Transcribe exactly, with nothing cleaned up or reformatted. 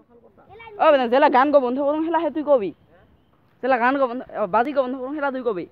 ও বেটা জেলা গান গো বন্ধ করুন হেলা হে তুই কবি জেলা গান গো বন্ধ বাজি গো বন্ধ করুন হেলা তুই কবি